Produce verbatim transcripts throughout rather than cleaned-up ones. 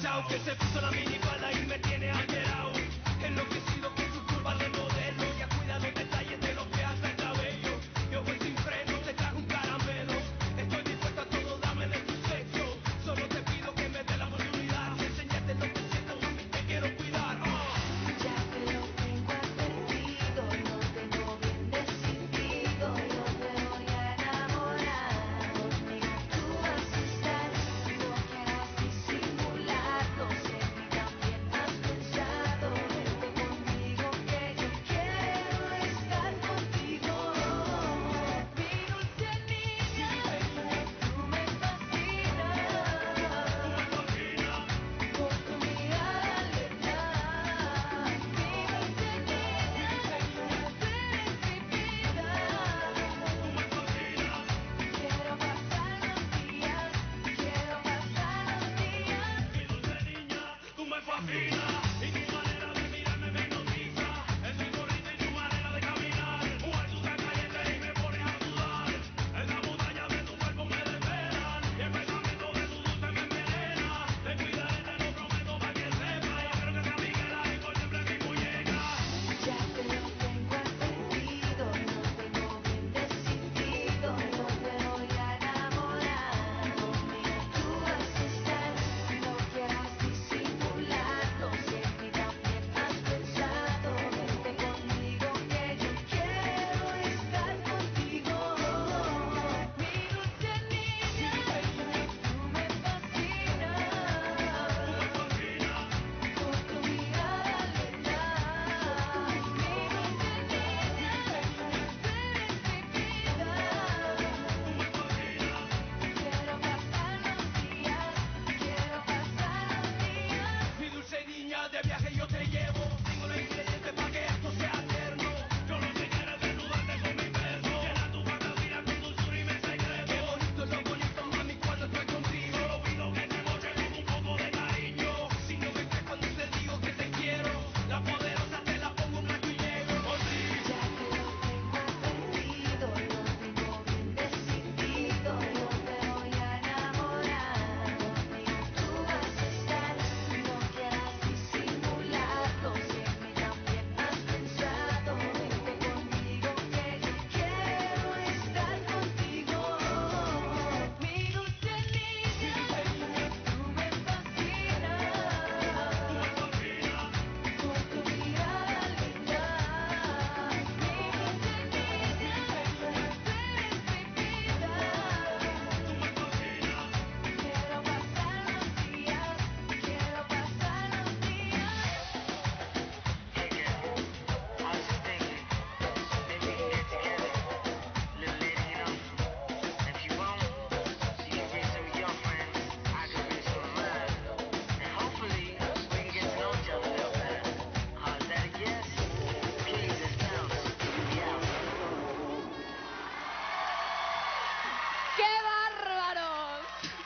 agachado, que se puso la minifalda y me tiene alterado. Enloquecido con su curva de modelo, ya cuida los detalles de los pies hasta el cabello. Yo voy sin freno, te trajo un caramelo. Estoy dispuesto a todo, dame de tu sexo. Solo te pido que me dé la oportunidad de enseñarte lo que siento, mami, te quiero cuidar. Oh. Ya te lo tengo advertido, lo tengo bien decidido, yo te voy a enamorar. Conmigo tú vas a estar, no quieras disimularlo, si en mí también has pensado. Vente conmigo que yo quiero estar contigo. Mi dulce niña, tú me fascinas. Por tu mirada letal, mi dulce niña, tú eres mi vida. Quiero pasar los días, quiero pasar los días. Mi dulce niña, tú me fascinas y tu manera de mirarme me hipnotiza. El ritmo y tu manera de caminar, mujer, tú estás caliente y me pones a sudar. En la montaña de tu cuerpo me desvelan y el pensamiento de tu dulce me envenena. Te cuidaré, te lo prometo para que sepa. Yo quiero que seas mi queda y por siempre mi muñeca. Ya te lo tengo advertido, lo tengo bien decidido, yo te voy a enamorar. Conmigo tú vas a estar, no quieras disimularlo, si en mí también has pensado. Vente conmigo que yo quiero estar contigo. Mi dulce niña, tú me fascinas. Por tu mirada letal, mi dulce niña, tú eres mi vida. Quiero pasar los días, quiero pasar los días. Mi dulce niña, de viaje yo te llevo. Tengo los ingredientes para que esto sea eterno. Yo lo que quiero es desnudarte con mi beso. Llena tu fantasía con dulzura y mi secreto. Qué bonito es lo bonito, mami, cuando estoy contigo. Solo pido que te moche con un poco de cariño. Si no me crees cuando te digo que te quiero, la poderosa te la pongo en blanco y negro. Oh, sí. Ya te lo tengo advertido, lo tengo bien decidido, yo te voy a enamorar. Conmigo tú vas a estar, no quieras disimularlo, si en mí también has pensado. Vente conmigo que yo quiero estar contigo. Mi dulce niña, tú me fascinas. Por tu mirada letal, mi dulce niña, tú eres mi vida. Quiero pasar los días, quiero pasar los días. Hey girl, I was just thinking, maybe we can get together, little lady, you know. If you want, you can bring some of your friends, I can bring some of mine, and hopefully we can get to know each other a little better. Uh, is that a yes? Please, let's bounce. We out. ¡Qué bárbaros!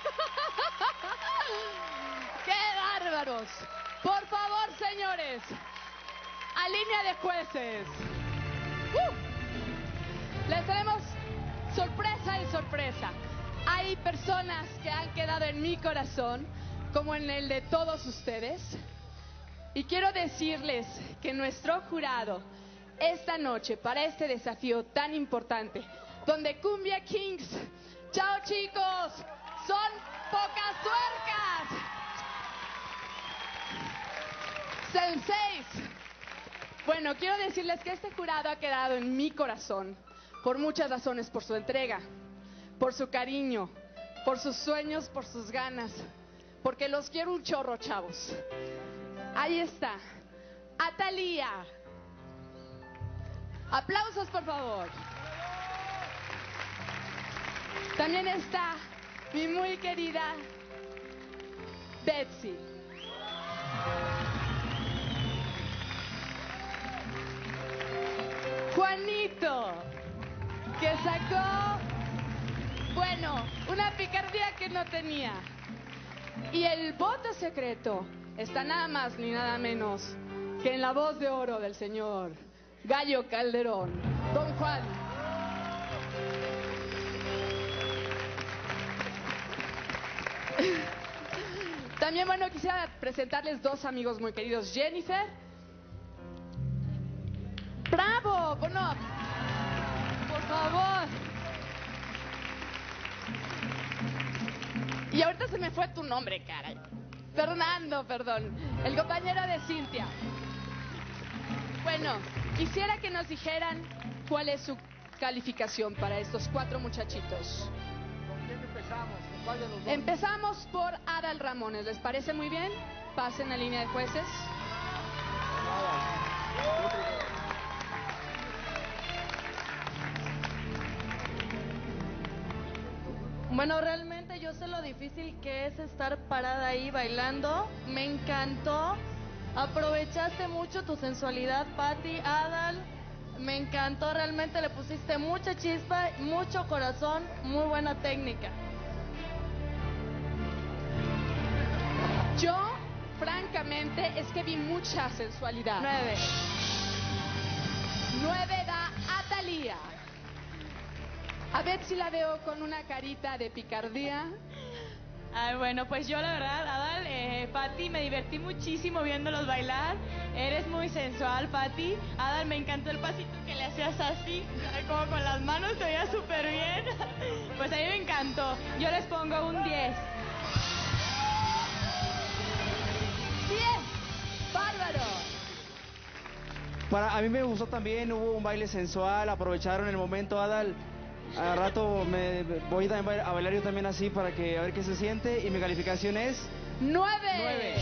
¡Qué bárbaros! Por favor, señores, a línea de jueces. ¡Uh! Les tenemos sorpresa y sorpresa. Hay personas que han quedado en mi corazón, como en el de todos ustedes. Y quiero decirles que nuestro jurado, esta noche, para este desafío tan importante, donde Cumbia Kings, chao chicos, son pocas tuercas. Senseis. Bueno, quiero decirles que este jurado ha quedado en mi corazón por muchas razones, por su entrega, por su cariño, por sus sueños, por sus ganas, porque los quiero un chorro, chavos. Ahí está, Atalía. Aplausos, por favor. También está mi muy querida Betsy. Juanito, que sacó, bueno, una picardía que no tenía. Y el voto secreto está nada más ni nada menos que en la voz de oro del señor Gallo Calderón, don Juan. También También, bueno, quisiera presentarles dos amigos muy queridos. Jennifer. ¡Bravo! Bueno, por favor. Y ahorita se me fue tu nombre, caray. Fernando, perdón. El compañero de Cintia. Bueno, quisiera que nos dijeran cuál es su calificación para estos cuatro muchachitos. ¿Con quién empezamos? ¿Con cuál de los dos? Empezamos por Adal Ramones. ¿Les parece muy bien? Pasen a línea de jueces. Bueno, realmente yo sé lo difícil que es estar parada ahí bailando. Me encantó. Aprovechaste mucho tu sensualidad, Patti, Adal. Me encantó, realmente le pusiste mucha chispa, mucho corazón, muy buena técnica. Yo, francamente, es que vi mucha sensualidad. Nueve. Nueve da a Thalía. A ver si la veo con una carita de picardía. Ah, bueno, pues yo la verdad, Adal, eh, Patti, me divertí muchísimo viéndolos bailar. Eres muy sensual, Patti. Adal, me encantó el pasito que le hacías así, como con las manos, te veía súper bien. Pues a mí me encantó. Yo les pongo un diez. diez. Bárbaro. Para, a mí me gustó también, hubo un baile sensual, aprovecharon el momento, Adal. A rato me voy a bailar yo también así para que a ver qué se siente. Y mi calificación es Nueve. nueve.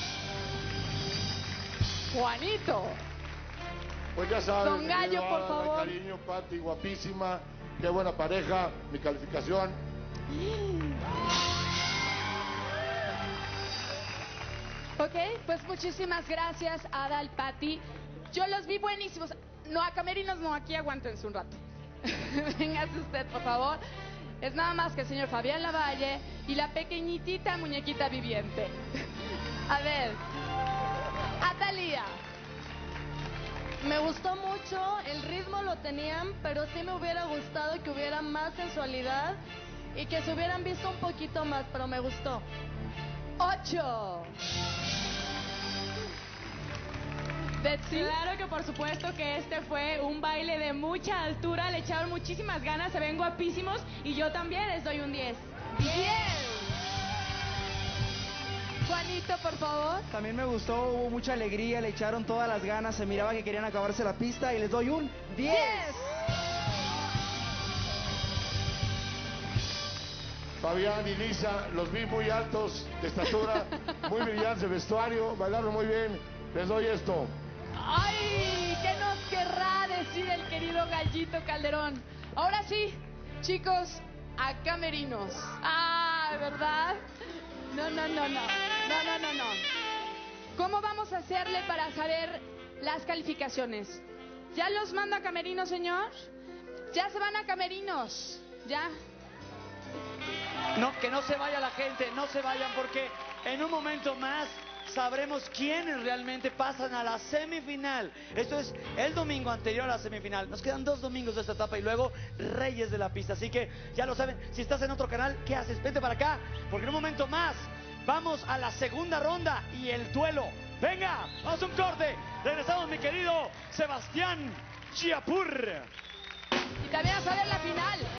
Juanito. Pues ya sabes, Don Gallo, querido por Adal, favor. cariño, Patti, guapísima, qué buena pareja, mi calificación. Ok, pues muchísimas gracias, Adal, Patti. Yo los vi buenísimos. No, a camerinos no, aquí aguántense un rato. Véngase usted, por favor. Es nada más que el señor Fabián Lavalle y la pequeñitita muñequita viviente. A ver, a Thalía. Me gustó mucho, el ritmo lo tenían, pero sí me hubiera gustado que hubiera más sensualidad y que se hubieran visto un poquito más, pero me gustó. Ocho. Betsy. Claro que por supuesto que este fue un baile de mucha altura, le echaron muchísimas ganas, se ven guapísimos y yo también les doy un diez. Diez. Juanito, por favor. También me gustó, hubo mucha alegría, le echaron todas las ganas, se miraba que querían acabarse la pista y les doy un diez. Diez. Fabián y Lisa, los vi muy altos de estatura, muy brillantes de vestuario, bailaron muy bien, les doy esto. ¡Ay! ¿Qué nos querrá decir el querido Gallito Calderón? Ahora sí, chicos, a camerinos. Ah, ¿verdad? No, no, no, no. No, no, no, no. ¿Cómo vamos a hacerle para saber las calificaciones? ¿Ya los mando a camerinos, señor? Ya se van a camerinos. ¿Ya? No, que no se vaya la gente, no se vayan porque en un momento más sabremos quiénes realmente pasan a la semifinal. Esto es el domingo anterior a la semifinal. Nos quedan dos domingos de esta etapa y luego Reyes de la Pista. Así que ya lo saben, si estás en otro canal, ¿qué haces? Vente para acá, porque en un momento más vamos a la segunda ronda y el duelo. Venga, vamos a un corte. Regresamos, mi querido Sebastián Chiapur. Y también a saber la final.